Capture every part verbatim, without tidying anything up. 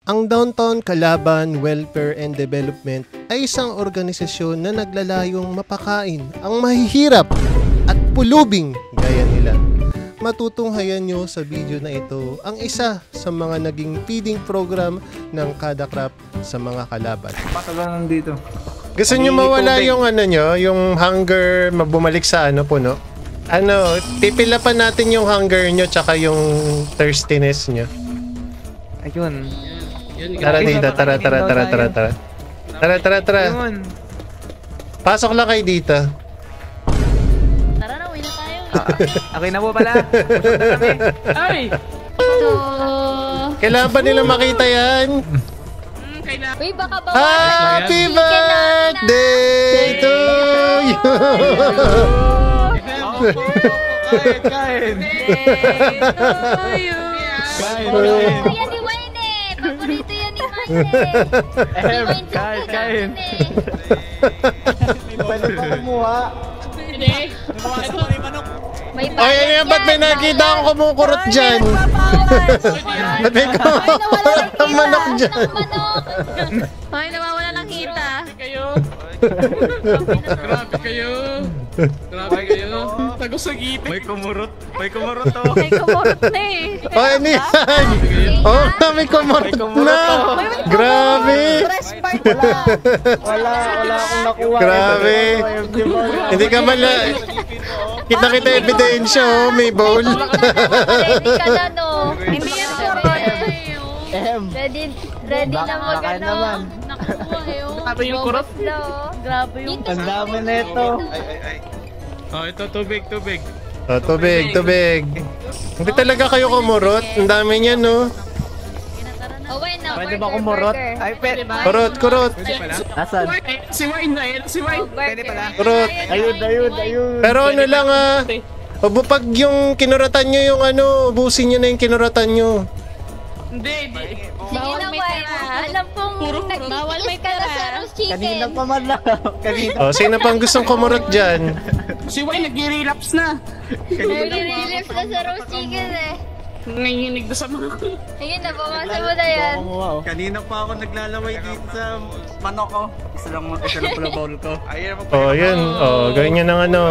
Ang Downtown Kalaban Welfare and Development ay isang organisasyon na naglalayong mapakain ang mahihirap at pulubing gaya nila. Matutunghayan nyo sa video na ito ang isa sa mga naging feeding program ng Kadakrap sa mga kalaban. Patagal dito. Gusto nyo mawala yung ano nyo, yung hunger, bumalik sa ano puno? Ano, pipila pa natin yung hunger nyo tsaka yung thirstiness nyo. Ayun. Tara dito, tara, tara, tara, tara, tara. Tara, tara, tara. Pasok lang kayo dito. Tara na, uwi na tayo. Okay na po pala. Pusok na kami. Ay! Ito. Kailangan ba nila makita yan? Uy, baka bawa. Happy birthday to you! Kain, kain. Kain, kain. Yan ni Wayne eh. Paborito yan ni Wayne eh. Ehem, kain, kain. Pwede pa kumuha. Hindi. May Ay, ano yan? Ba't may nakita akong kumukurot dyan? Ba't may kumukurot ang manok dyan? Ay, nawawala ng kita. Grabe kayo. Grabe kayo. Tagos sa gipit. May kumurot. May kumurot to. May kumurot na eh. Oh, ano yan? Oh, may kumurot na. Grabe. Wala, wala akong nakuha. Grabe. Hindi ka mala. Kita-kita ebidensya, oh. May bowl. Ready ka na, no? Hindi yan Ehem. Ready, ready na mag Baka ano. naman. Nakuha eh. Grabe yung kurot. Grabe yung Ang dami na ito. Oh, ito tubig, tubig. Oh, tubig, tubig. Hindi talaga kayo kumurot. Ang dami niyan, no? Oh, wait na. Pwede ba kumurot? Ay, pwede ba? Kurot, kurot. Nasaan? Si Wayne na yan, si Wayne. Pwede pala. Kurot. Ayun, ayun, ayun. Pero ano lang, ah. Obo, pag yung kinuratan nyo yung ano, ubusin nyo na yung kinuratan nyo. Hindi, hindi. Sige na, Wayne. Alam pong nagtitiis ka na sa roast chicken. Kanina pa man lang. Kanina. Oh, sino pang gustong kumurot dyan? Si Wayne nag-relapse na. Nag-relief na sa roast chicken eh. Nanginginig na sa mga. Ayun, nabawasan mo na yan. Kanina pa ako naglalaway dito sa manok ko. Isa lang, isa lang pala bowl ko. Oh, yun. Oh, gawin nyo ng ano.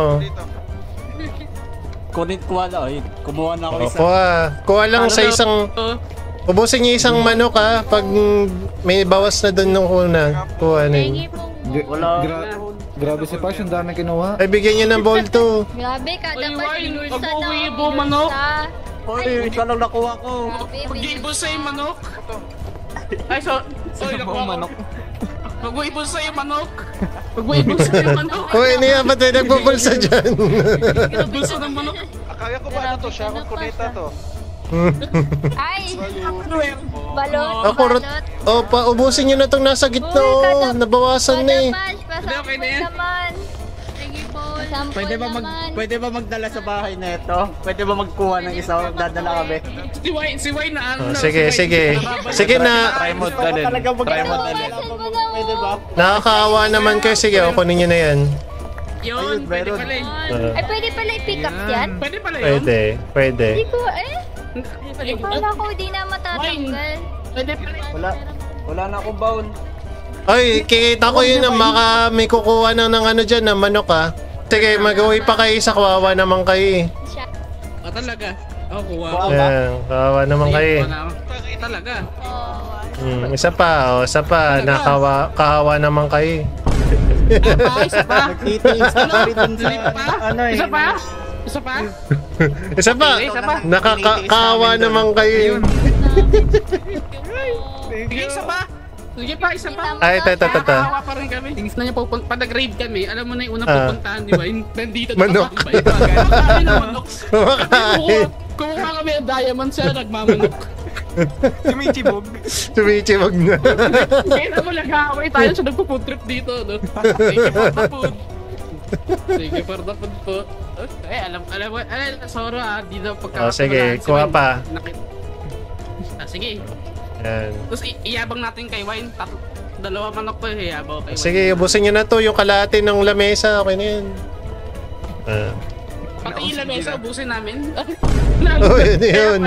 Kunit kuha lang. Ayun, kumuha na ako Oh, isa. kuha. Kuha lang sa isang... Ubusin nyo isang manok, ha. Pag may bawas na doon nung una. Kuha na yun. Wala. Grabe si Pash, ang dami kinuha. Ay, bigyan nyo ng bowl to. Grabe, kada Uy, pa Wayne, sinusa na mag-uwi ako, mo, manok. binusa. Hoy, isa lang nakuha ko. Grabe, Mag-iibos sa'yo manok. Ay, so, sorry, nakuha ko. manok. Mag-uibos sa'yo manok. Mag-uibos sa'yo manok. Uy, ano yan? Ba't may nagbubulsa dyan? Bulsa ng manok. Akala ko ba ano to? Siya akong kunita to. Ay, Ano yan? balot, Oh, kurot. balot. Oh, pa, ubusin nyo na itong nasa gitna. Oh, nabawasan na eh. Kada batch, pasampol okay na yan. naman. Sige po, pasampol Pwede ba mag naman. pwede ba magdala sa bahay na ito? Pwede ba magkuha ng isa? Dadala kami. Si Wayne, si Wayne na ano. Oh, sige, sige. Sige na. Try mo dalhin. Try mo dalhin. Bawasan mo na Pwede ba? Nakakaawa naman kayo. Sige, o, kunin nyo na yan. Yun, pwede meron. pala eh. Uh, Ay, pwede pala i-pick up yan? Pwede pala yun. pwede, pwede. Hindi ko, eh. Akala ko di na matatanggal. Pwede pala. Wala. Wala na akong baon. Ay, kikita ko yun na baka may kukuha na ng ano dyan, na manok, ha. Sige, mag-uwi pa kayo sa kawawa naman kayo. eh. Ah, talaga. Oh, kuha. Yan, kawawa naman kayo. eh. Talaga. Hmm, isa pa, oh, isa pa. Nakawa, kahawa naman kayo. eh. Ah, isa pa. Nagtitiis ka pa rin dun sa Isa pa? ano eh. Isa pa? Isa pa? Isa pa, Isa pa. nakakahawa naman kayo. eh. Sige, isa pa. Sige pa, isa pa. Ay, ito, ito, ito. Nakakawa pa rin kami. Tingnan niya pupunta. Pag nag-raid kami, alam mo na yung unang Ah. pupuntahan, di ba? Yung nandito na Manok. kapag iba. Kami na manok. Kumakain. Kumuha kami ng diamond siya, nagmamanok. Tumichibog. Tumichibog na. Kaya na mo nag-away tayo siya nagpo-food trip dito, no? Sige for the food. Sige for the food po. Eh, alam, alam mo, eh, Soro ah, di na pagkakataon. Oh, sige, kuha pa. Ah, sige. Yan. Tapos i- iyabang natin kay Wayne. Tat- dalawa manok ko, iyabaw kay Wayne. Sige, ubusin nyo na to, yung kalahati ng lamesa. Okay na yan. Ah. Pati ilang mesa, ubusin namin. Oh, yun yun.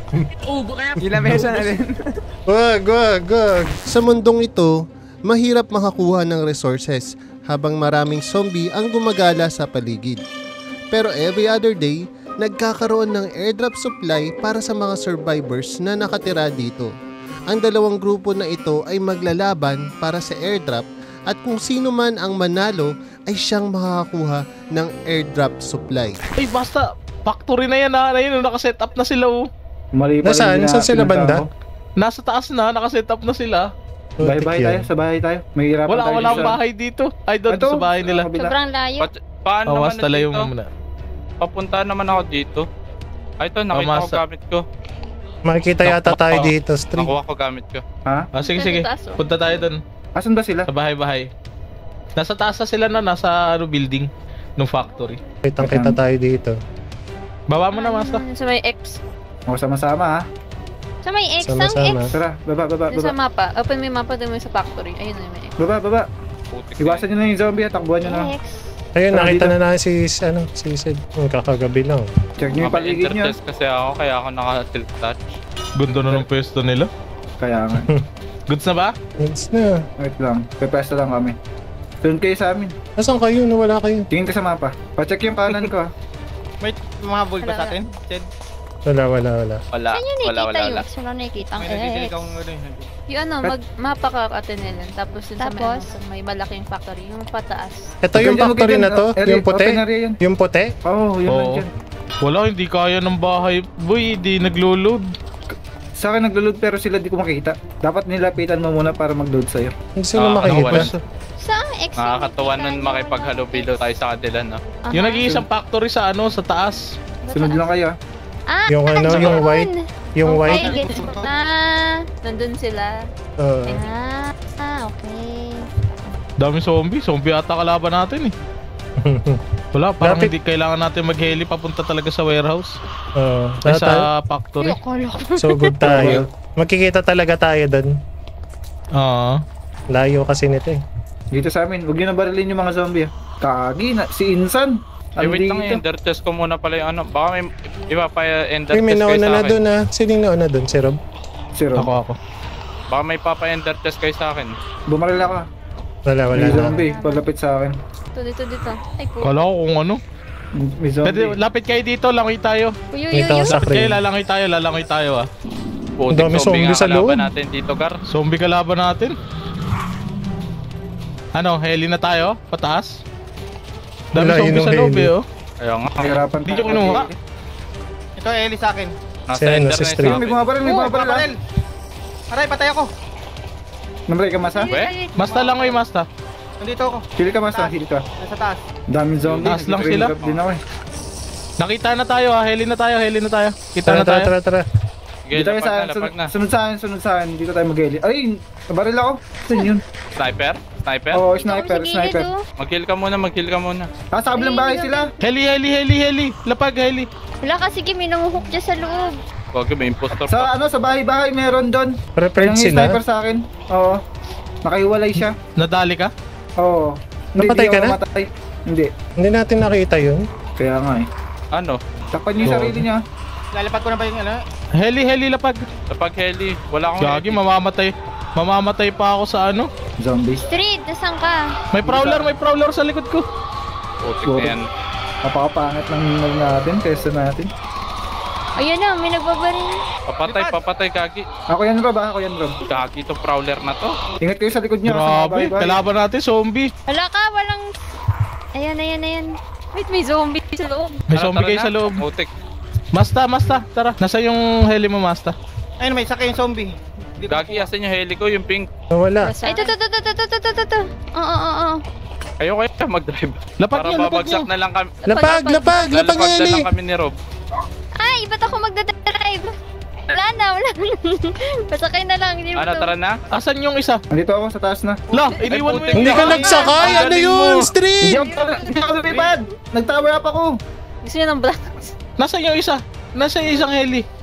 Ubo kaya. Ilamesa na rin. Wag, wag, wag. Sa mundong ito, mahirap makakuha ng resources habang maraming zombie ang gumagala sa paligid. Pero every other day, nagkakaroon ng airdrop supply para sa mga survivors na nakatira dito. Ang dalawang grupo na ito ay maglalaban para sa airdrop at kung sino man ang manalo ay siyang makakakuha ng airdrop supply. Ay, basta. Factory na yan na. Ayun, nakaset up na sila oh. Mali pa Nasaan? rin Saan sila banda? Nasa taas na, nakaset up na sila. Bahay-bahay tayo, sa bahay tayo. May hirapan Wala, tayo. wala akong sa- bahay dito. Ay, doon Ito, sa bahay nila. sa kabila. Sobrang layo. Pa- paano Oh, naman mas talayo dito? mo muna. Papunta naman ako dito. Ay, ito, nakita Oh, ko masa. gamit ko. Makikita yata tayo dito, street. Nakuha ko gamit ko. Ha? Ah, sige, Nasa sige. taas, oh. Punta tayo doon. Asan ba sila? Sa bahay-bahay. Nasa taas na sila na, nasa ano, building. Nung factory. Kitang-kita tayo dito. Baba mo na, Masta. Ah, Sa may X. O, sama-sama ha. Sa may X. Ang Sama-sama. X. Tara, baba, baba, Yung sa baba. mapa. Open mo yung mapa, doon mo yung sa factory. Ayun na yung may X. Baba, baba. Putik Iwasan nyo na yung zombie at takbuhan nyo na. X. Ayun, Tara, nakita dito. na natin si, ano, si Sid. Yung kakagabi lang. Check nyo yung paligid nyo. Intertest kasi ako, kaya ako naka-tilt touch. Gundo na ng pwesto nila. Kaya nga. Goods na ba? It's na. Wait lang. Pepesta lang kami. Turn kayo sa amin. Nasaan kayo? Nawala kayo. Tingin ka sa mapa. Pa-check yung kanan ko ha. May mga bull ba Wala, sa atin? Ted? Wala, wala, wala. Wala, Saan yun wala, nakita wala, yun? wala. Saan na nakita ang May nagdidilig X? akong ano eh. Yung ano, mag mapa ka Atenelon. Tapos yun sa may, Tapos? ano, sa may malaking factory. Yung pataas. Ito yung Okay, factory okay, na to? area, Yung puti? open area yan. Yung puti? Oo, oh, yun Oo. lang dyan. Wala, hindi kaya ng bahay. Boy, hindi naglo-load. Sa akin naglo-load pero sila di ko makikita. Dapat nilapitan mo muna para mag-load sa'yo. Hindi sila Ah, ano, makikita. wala. Saan X? yung Nakakatawa nakita nun nyo? makipaghalubilo tayo sa kanila, no? Aha. Yung nag-iisang factory sa ano, sa taas. Sunod lang kayo ha. Ah, Yung ano, andun. yung white? Yung okay, white? gets ko na. Nandun sila. Oo. Ah, ah, okay. Dami zombie. Zombie ata kalaban natin eh. Wala, parang Lapit- hindi kailangan natin mag-heli papunta talaga sa warehouse. Oo. Ay, Lahat tayo? sa factory. Ay, akala ko. So good tayo. Magkikita talaga tayo doon. Oo. Layo kasi nito eh. Dito sa amin. Huwag nyo na barilin yung mga zombie ha. Kagi na. Si Insan. Eh, wait lang, Andito. ender test ko muna pala yung ano. Baka may iba pa ender Uy, may test kayo nauna sa na akin. doon ah. Sining nauna doon? Si Rob? Si Rob. Ako, ako. Baka may papa-ender test kayo sa akin. Bumaril ako ha. Wala, wala May na. zombie. Palapit sa akin. Dito, dito, dito. Ay, po. Kala ko kung ano. May zombie. Pwede, lapit kayo dito, langoy tayo. Uyo, Dito uyo, uyo. sa Lapit kayo, crane. lalangoy tayo, lalangoy tayo ah. Putik dami zombie nga sa kalaban loob. natin dito, Gar. Zombie kalaban natin. Ano, heli na tayo? Pataas? Dami Wala, zombie yun sa ang loob heli. eh oh. Ayaw nga. Hirapan Hindi nyo kinuha. Ito, Eli sa akin. Nasa Si ano, ender si na Street. sa May akin. bumabaril, may Oo, bumabaril ha. paparel. Aray, patay ako. Namray ka masa? We? Masta langoy, masta. Nandito ako. Hili ka masa, hili ka. Nasa taas. Daming zombie. Taas lang Nag-train sila. drop din ako eh. Nakita na tayo ah, heli na tayo, heli na tayo. Kita Tara, na tara, tayo. tara, tara. Sige, Dito tayo lapag sa na, sunod, lapag na. sunod sa akin, sunod sa akin. Dito tayo mag-heli. Ay, nabaril ako. Saan yun? Sniper? Sniper? Oo, Dito sniper, ako sa gilid, sniper. oh. Mag-kill ka muna, mag-kill ka muna. Ah, sa kabilang bahay sila. Heli, heli, heli, heli. Lapag, heli. Wala ka, sige, may nanguhuk dyan sa loob. Huwag may impostor Sa pa. ano, sa bahay-bahay meron doon. Prepared Yung sila? sniper sa akin. Oo. Nakahiwalay siya. Nadali ka? Oo. Hindi, Napatay hindi ka ako na? namatay. Hindi. Hindi natin nakita yun. Kaya nga eh. Ano? Takpan niyo yung Oo. sarili niya. Lalapad ko na ba yung ano? Heli, heli, lapag. Kapag heli, wala akong Gagi, heli. mamamatay. Mamamatay pa ako sa ano. Zombie. Street, nasan ka? May prowler, may prowler sa likod ko. Putik na yan. Napakapangit lang ng natin, kesa natin. Ayun na, may nagbabaril. Papatay, papatay, Kagi. Ako yan Rob, ah, ako yan Rob. Kagi to prowler na to. Ingat kayo sa likod niya. kasi mga Grabe, bahay-bahay. kalaban natin, zombie. Wala ka, walang... Ayan, ayan, ayan. Wait, may zombie sa loob. May Tara, zombie tara kayo na. sa loob. Putik. Masta, masta, tara. Nasa yung heli mo, masta. Ayun, may sakay yung zombie. Hindi ko Kagi, asan yung heli ko? Yung pink. Nawala. Ay, ito, ito, ito, ito, ito, ito, ito. Oo, oo, oo. Kayo kaya mag-drive. Lapag Para niyo, lapag babagsak niyo. na lang kami. Lapag, lapag, lapag Lalapag na heli. lang kami ni Rob. Ay, ba't ako magdadrive? Wala na, wala na. Pasakay na lang. Hindi mo Ano, to. tara na? Asan yung isa? Andito ako sa taas na. La, iniwan mo putik. yung Hindi ka isa. nagsakay! Ang Ano galing yun? mo. Hindi Street! ako, hindi ako lumipad! Nag-tower up ako! Gusto niya ng black. Nasaan yung isa? Nasaan yung isang heli?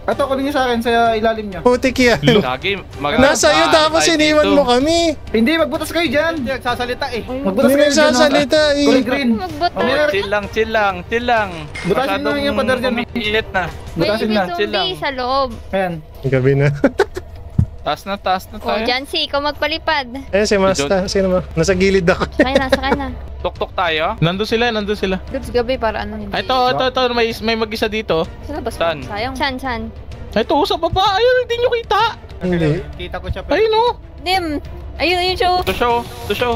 Ato, kunin niyo sa akin sa ilalim niyo. Putik yan. Gagi, mag- Nasa iyo ah, tapos tayo iniwan dito. mo kami. Hindi, magbutas kayo dyan. Hindi nagsasalita eh. Magbutas Hindi kayo dyan. nagsasalita eh. Kulay green. Magbutas. Oh, meron- Chill lang, chill lang, chill lang. Butasin na yung pader dyan. umiinit na. May Butasin may na. chill lang. zombie sa loob. Ayan. Gabi na. Taas na, taas na O, tayo. Jancy, ikaw magpalipad. Eh, si Masta. Sino ba? Nasa gilid ako. Sakay na, sakay na. Tok-tok tayo. Nandun sila, nandun sila. Goods gabi para ano hindi. Ay, ito, ito, ito. May, may mag-isa dito. Sa labas Saan? pa. Sayang. Chan, chan. Ay, ito, sa baba. Ayun, hindi nyo kita. Hindi. Kita ko siya pero Ayun, oh. Dim! Ayun, ayun show. To show, to show.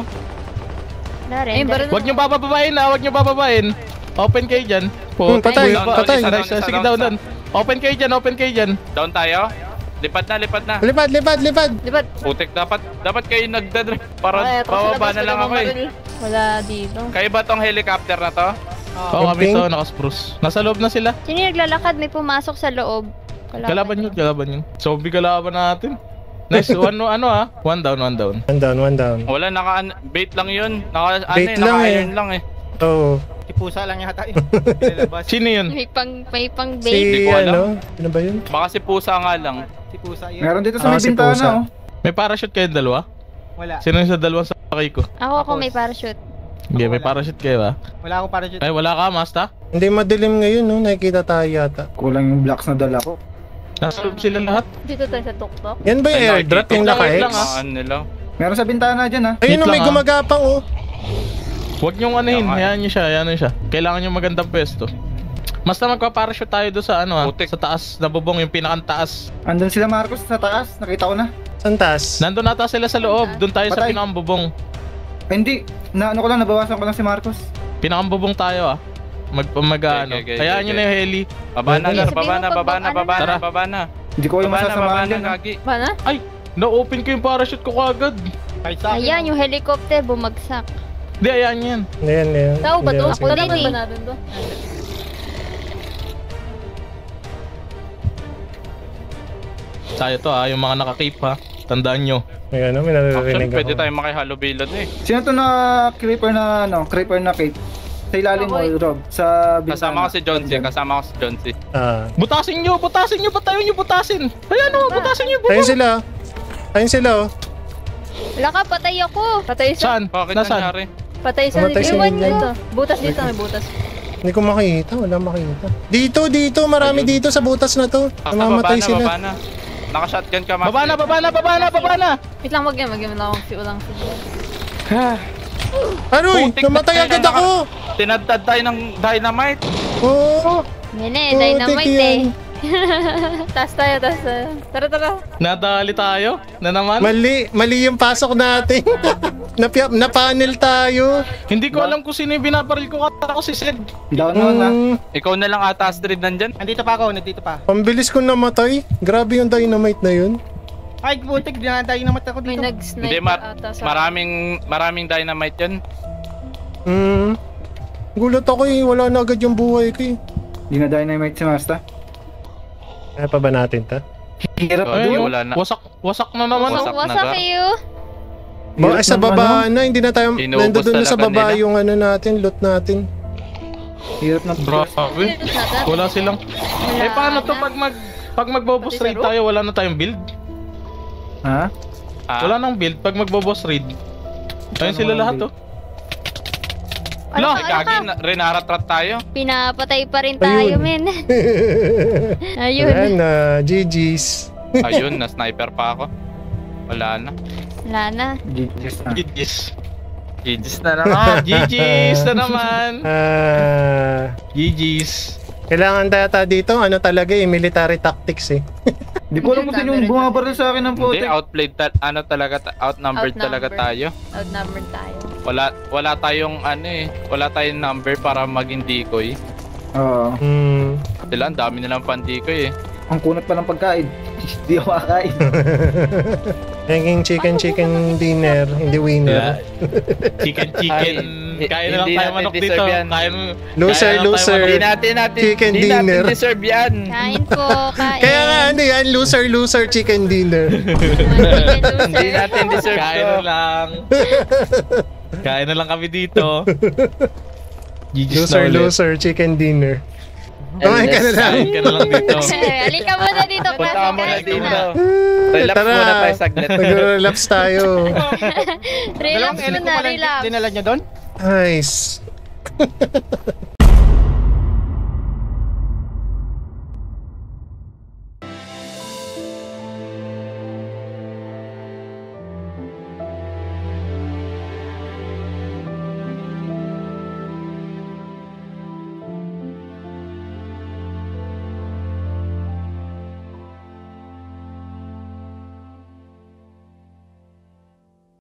Wala rin. Ayun, baron Huwag nyo bababain na, huwag nyo bababain. Open kayo dyan. Hmm, patay, Buhay pa. patay. Isa, isa, Sige, down, down. Open kayo dyan, open kayo dyan. Down tayo. Lipad na, lipad na. Lipad, lipad, lipad. Di ba? Putik, dapat dapat kayo nagdadrive para Ay, ito, sa bababa labas, na lang ako eh. baril. Wala dito. Kayo ba tong helicopter na to? Oo, kami Pink. to, nakaspruce. Nasa loob na sila. Sino yung naglalakad? May pumasok sa loob. Kalaban yun, kalaban yun. Zombie kalaban natin. Nice, one, ano ah. One down, one down. One down, one down. Wala, naka bait lang yun. Naka, ano Bait eh, lang naka eh. iron lang eh. Oo. Tipusa lang yata yun. Pinalabas. Sino yun? May pang, may pang Si, bait. Hindi ko alam. ano? Ano ba yun? Baka si pusa nga lang. Tipusa yun. Meron dito sa Ah, may si bintana, Pusa. oh. May parachute kayong dalawa? Wala. Sino yung sa dalawang sakay ko? Ako, ako may parachute. Hindi, may wala. parachute kayo ba? Wala akong parachute. Ay, wala ka, Masta? Hindi madilim ngayon, no? Nakikita tayo yata. Kulang yung blocks na dala ko. Nasa loob sila lahat. Dito tayo sa tuktok. Yan ba yung Ay, airdrop, nakikita yung ko lang, naka-X? lang, ah. Mga ano nila. Meron sa bintana dyan, ha. Ayun, Wait no, may lang, ah. gumagapang, oh. Huwag niyong anuhin, Tama. hayaan niyo siya, hayaan niyo siya. Kailangan niyo magandang pwesto. Basta magpa-parachute tayo doon sa ano ah, Putik. sa taas na bubong, yung pinakantaas. Andun sila, Marcos, sa taas. Nakita ko na. Santas. Nandun nata sila sa loob, doon tayo sa Patay. pinakambubong. Ay, hindi. Na ano ko lang, nabawasan ko lang si Marcos. Pinakambubong tayo ah. Mag, mag ano. okay, okay, Hayaan okay, niyo na yung heli. Baba na, Ay, Lar, sabihin baba mo na, pag baba na, ano baba na, Tara. baba na. Hindi ko yung Baba na, baba masasamahan na, dyan, ha. gagi. Bana? Ay! Na-open ko yung parachute ko kagad. Kahit sa akin. Ayan, yung helicopter bumagsak. Hindi, hayaan niyo yan. Ayan, ayan. Tao ba Hindi, to? kasi- Ako Hindi, naman hindi. ba natin to? Tayo to ah, yung mga naka-cape ha. Tandaan nyo. May ano, may Actually, naririnig pwede ako. tayo makihalo bilad eh. Sino to na creeper na, ano, creeper na cape? Sa ilalim mo, Ako, Rob. Sa bintana. Kasama ko si John C, kasama ko si John C. Ah. Butasin nyo! Butasin nyo! Patayin nyo! Butasin! Ayan o! Butasin nyo! Ayun sila. Ayun sila, oh. Wala ka, patay ako. Patay sa... Saan? Bakit Nasaan? nangyari? Patay sa... Patay sa Iwan inyo. dito. Butas dito, may butas. Hindi ko makita. Wala makita. Dito, dito. Marami Ayun. dito sa butas na to. Basta baba Namamatay na, sila. baba na. Naka-shotgun ka, Master. Baba na! Baba na! Baba na! Baba na! Wait lang, wag yan. Wag yan. Wala akong fuel lang. Aroy! Putik Namatay na agad tayo, ako! Tinadtad tayo ng dynamite. Oo! Nene, Putik dynamite yan. eh. Taas tayo, taas tayo. Tara, tara. Nadali tayo? Na naman? Mali, mali yung pasok natin. Napia- Na-panel tayo. Hindi ko alam kung sino yung binabaril ko kata ko si Sed. Down naman, ha. Mm, Ikaw na lang ata, Astrid, nandyan. Nandito pa ako, nandito pa. pambilis ko namatay. Grabe yung dynamite na yun. Ay, putik, dinadayo naman ako May dito. nag-sniper Hindi, mar- ata sa... maraming, maraming dynamite yun. Hmm. Gulat ako eh. Wala na agad yung buhay ko eh. Hindi na dynamite si Masta. Kaya pa ba natin ta? Hirap Ay, doon. wala na. Wasak, wasak na naman. Wasak oh. na Wasak ga. kayo. Ba, Hirap ay, sa ng baba ano. na. Hindi na tayo. Inuubos Nandoon na sa talaga baba nila. yung ano natin. Loot natin. Hirap ng Grabe. Wala silang. Wala Eh paano to na. pag mag pag magbo-boss raid tayo, wala na tayong build? Ha? Ah, Wala nang build pag magbo-boss raid. Ayun sila walang lahat build? oh. Ano Lah, ka, Ay, ano ka? gagi, na- rinaratrat tayo. Pinapatay pa rin tayo, Ayun. men. Ayun. Ayun. na. G G's. Ayun, na-sniper pa ako. Wala na. Wala na. G Gs na. G G's. G G's na naman. G G's na naman. Ah. G G's. Kailangan data dito. Ano talaga eh. Military tactics eh. Di ko alam kung sino yung bumabaril sa akin ng Hindi, putik. outplayed ta- ano talaga, ta- outnumbered, talaga tayo. Outnumbered tayo. Wala wala tayong ano eh, wala tayong number para maging decoy. Oo. Hmm. Sila, ang dami nilang pan-decoy eh. Ang kunat pa ng pagkain. Di ako kakain. Naging chicken chicken dinner. Hindi winner. Chicken chicken. Ay, Kaya na lang hindi tayo natin manok dito. deserve yan. Kaya Loser, kaya na lang tayo loser. manok. Hindi natin natin, Chicken hindi dinner. natin deserve yan. Kain po, kain. Kaya nga ano yan. Loser loser chicken dinner. Hindi natin deserve Kaya to. na lang. Kaya na lang kami dito. G G's na Loser ulit. loser chicken dinner. Kumain ka na lang. Kain ka na lang dito. Eh, halika muna dito. Punta ka muna Kain dito. muna. Relax Tara. muna tayo saglit. Mag-relax tayo. Relax Dalawang elite ko muna, pala relax. dinala nyo doon? Nice.